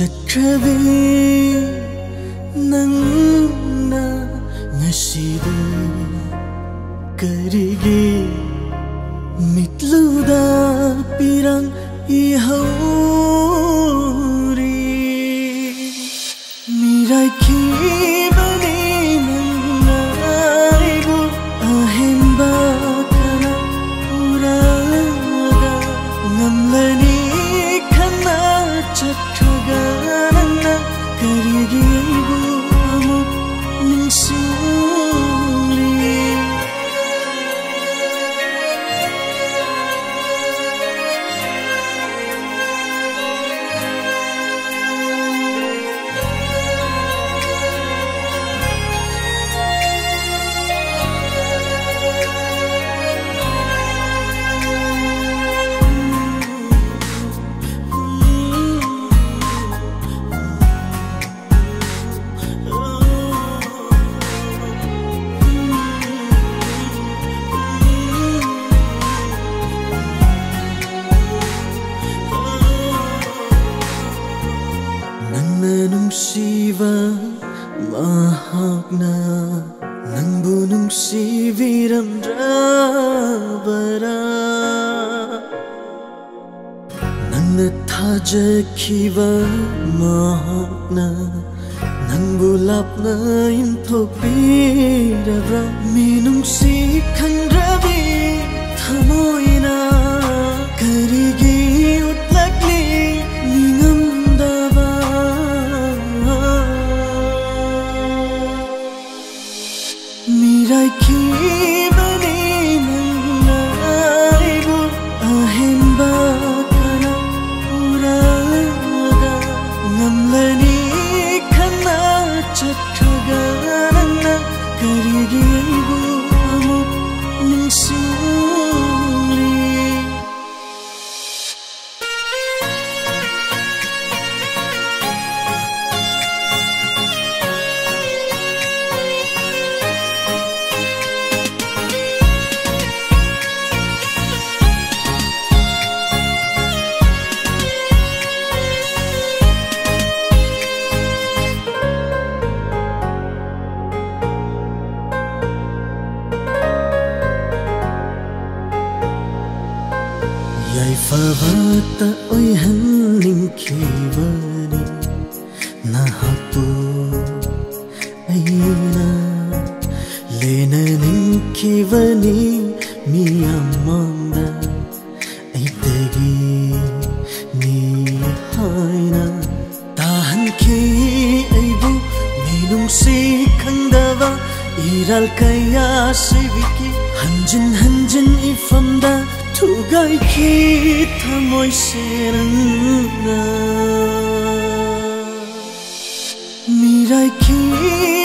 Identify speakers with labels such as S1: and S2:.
S1: ꯆꯠꯈ꯭ꯔꯕꯤ ꯅꯪꯅ ꯉꯁꯤꯗꯤ ꯀꯔꯤꯒꯤ ꯃꯤꯠꯂꯨꯗ ꯄꯤꯔꯪ 이하오리 미라이키바니 나이고 아헨바카나 우라가 남라니 카나 착하가나 가리기고 아무 ningsuli nungsiba mahakna nangbu nungsibiramdrabara nangna thajakiba mahakna nangbu lapna inthopirabra minungsi khandrabi thamoina karigi utlakli 미라이키바니 나이고 아헨바카나 우라가 남라니 카나 착하가나 가리기고 아무 ningsuli yaifavata oihanninkhibani nahapu aina lena ninkhibani miyamanda aitagi ni haina tahanki aibu minungsi khandava iral kaya siviki hanjin hanjin ifamda Tugai kita moi serangna Mirai ki